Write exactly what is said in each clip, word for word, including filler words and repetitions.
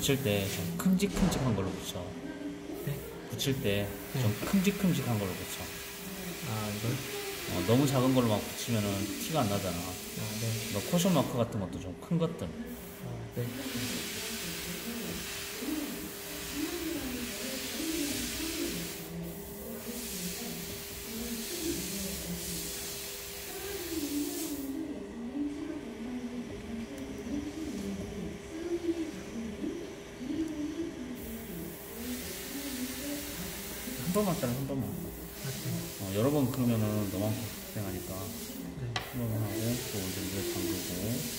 붙일 때 좀 큼직큼직한 걸로 붙여. 네? 붙일 때 좀 네. 큼직큼직한 걸로 붙여. 아, 이걸? 어, 너무 작은 걸로 막 붙이면은 티가 안 나잖아. 아, 네. 너 코션 마크 같은 것도 좀 큰 것들. 아, 네. 한 번만 잘라, 한 번만. 아, 네. 어, 여러 번 그러면은 너만큼 고생하니까. 네. 한 번만 하고, 또 이제 이제 담그고.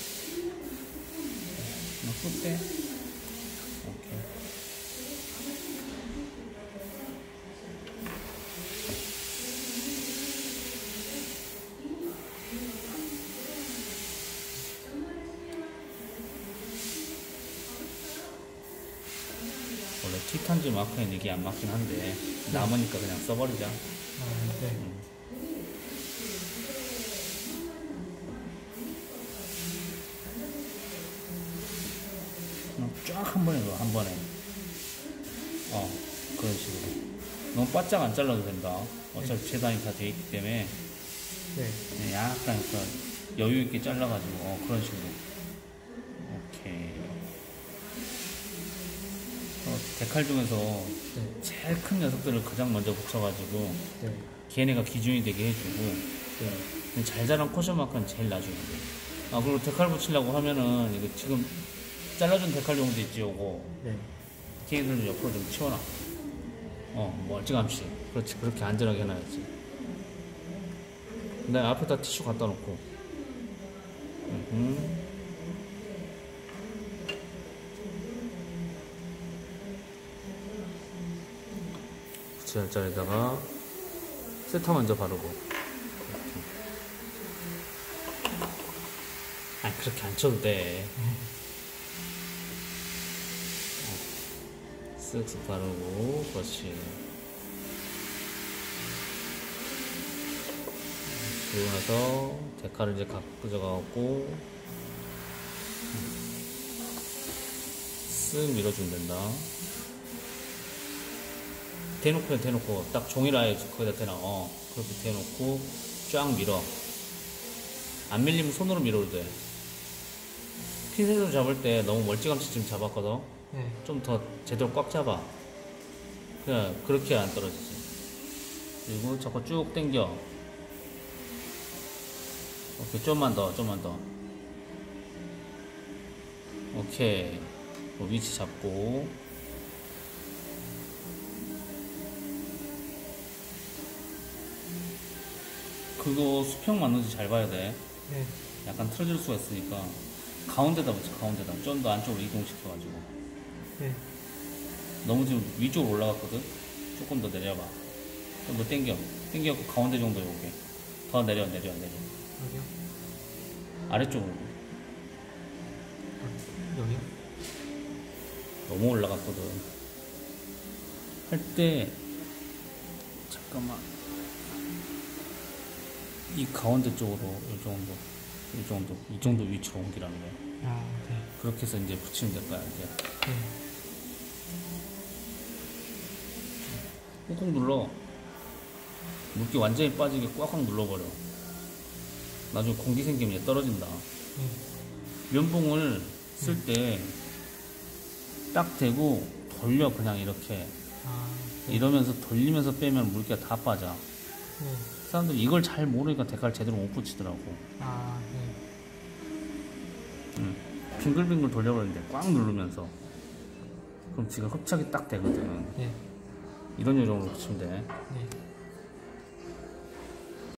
막 쏟대. 오케이. 원래 티탄지 마크에는 이게 안 맞긴 한데, 남으니까 그냥 써버리자. 아, 네. 음. 그냥 쫙 한 번에 넣어, 한 번에. 어, 그런 식으로. 너무 바짝 안 잘라도 된다. 어차피 네. 재단이 다 돼 있기 때문에, 네. 그냥 약간 그 여유 있게 잘라가지고, 어, 그런 식으로. 오케이. 어, 데칼 중에서 네. 제일 큰 녀석들을 가장 먼저 붙여가지고, 네. 걔네가 기준이 되게 해주고, 네. 잘 자란 코션 마크는 제일 나중에. 아, 그리고 데칼 붙이려고 하면은, 이거 지금 잘라준 데칼 용도 있지, 요거. 네. 걔네들은 옆으로 좀 치워놔. 어, 멀찌감치. 그렇지, 그렇게 안전하게 해놔야지. 내 앞에다 티슈 갖다 놓고. 음. 붙여야 자리에다가 세터 먼저 바르고. 이렇게. 아, 그렇게 안 쳐도 돼. 쓱쓱 바르고, 그렇지. 그리고 나서 데칼을 이제 깎아져가갖고 쓱 밀어주면 된다. 대놓고 해, 대놓고. 딱 종이를 아예 거기다 대놔. 어, 그렇게 대놓고 쫙 밀어. 안 밀리면 손으로 밀어도 돼. 핀셋으로 잡을 때 너무 멀찌감치 지금 잡았거든. 네. 좀 더 제대로 꽉 잡아. 그냥 그렇게 안 떨어지지. 그리고 자꾸 쭉 당겨. 오케이, 좀만 더, 좀만 더. 오케이. 위치 잡고. 그거 수평 맞는지 잘 봐야 돼. 네. 약간 틀어질 수가 있으니까. 가운데다 붙여, 가운데다. 좀 더 안쪽으로 이동시켜가지고. 네. 너무 지금 위쪽으로 올라갔거든? 조금 더 내려봐. 좀 더 당겨. 당겨갖고 가운데 정도 요게. 더 내려, 내려, 내려. 여기요? 아래쪽으로. 아, 여기요? 너무 올라갔거든. 할 때, 잠깐만. 이 가운데 쪽으로, 이 정도, 이 정도, 이 정도 위치로 옮기라는 거야. 아, 네. 그렇게 해서 이제 붙이면 될 거야, 이제. 네. 꾹꾹 눌러. 물기 완전히 빠지게 꽉꽉 눌러버려. 나중에 공기 생기면 얘 떨어진다. 네. 면봉을 쓸 때 딱 대고 돌려, 그냥 이렇게. 아, 네. 이러면서 돌리면서 빼면 물기가 다 빠져. 네. 사람들이 이걸 잘 모르니까 데칼 제대로 못 붙이더라고. 아, 네. 응. 빙글빙글 돌려버리는데 꽉 누르면서. 그럼 지금 흡착이 딱 되거든. 네. 이런 요정으로 붙이면 돼. 네.